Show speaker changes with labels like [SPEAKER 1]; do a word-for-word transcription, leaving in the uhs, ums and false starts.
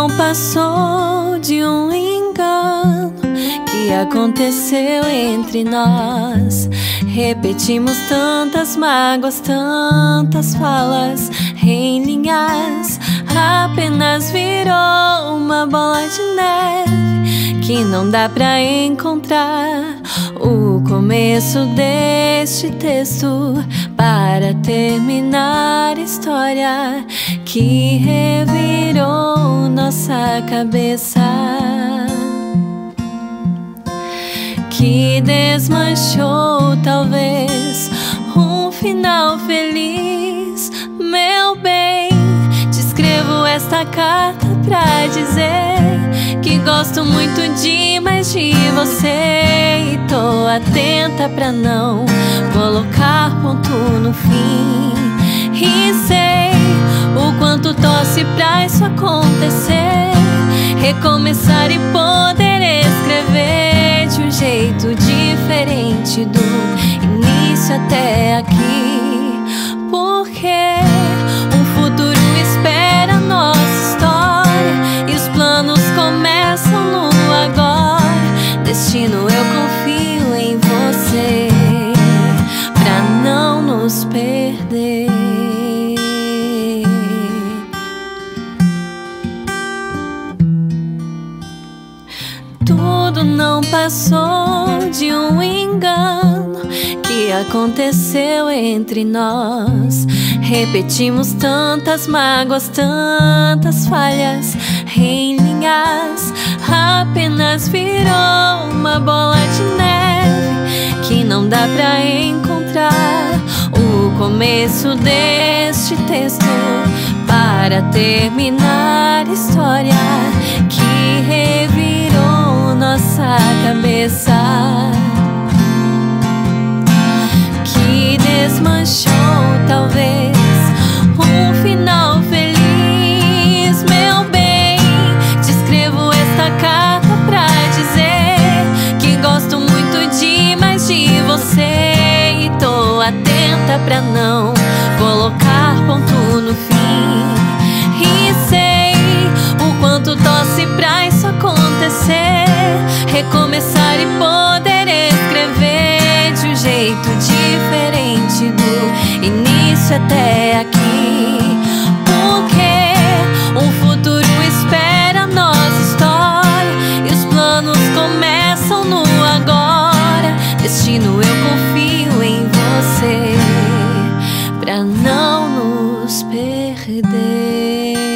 [SPEAKER 1] não passou de um engano que aconteceu entre nós. Repetimos tantas mágoas, tantas falas em linhas. Apenas virou uma bola de neve que não dá pra encontrar o começo deste texto para terminar a história que revirou nossa cabeça, que desmanchou talvez um final feliz. Meu bem, te escrevo esta carta pra dizer que gosto muito demais de você e tô atenta pra não colocar ponto no fim. E sei o quanto torce pra isso acontecer, recomeçar e poder escrever de um jeito diferente do início até aqui. Porque um futuro espera nossa história e os planos começam no agora. Destino, eu confio em você pra não nos perder. Tudo não passou de um engano que aconteceu entre nós. Repetimos tantas mágoas, tantas falhas em linhas. Apenas virou uma bola de neve que não dá pra encontrar o começo deste texto para terminar a história que revirou nossa cabeça, que desmanchou talvez um final feliz. Meu bem, te escrevo esta carta pra dizer que gosto muito demais de você e tô atenta pra não colocar ponto no fim. E sei o quanto torce pra isso acontecer, recomeçar e poder escrever de um jeito diferente do início até aqui. Porque um futuro espera nossa história e os planos começam no agora. Destino, eu confio em você pra não nos perder.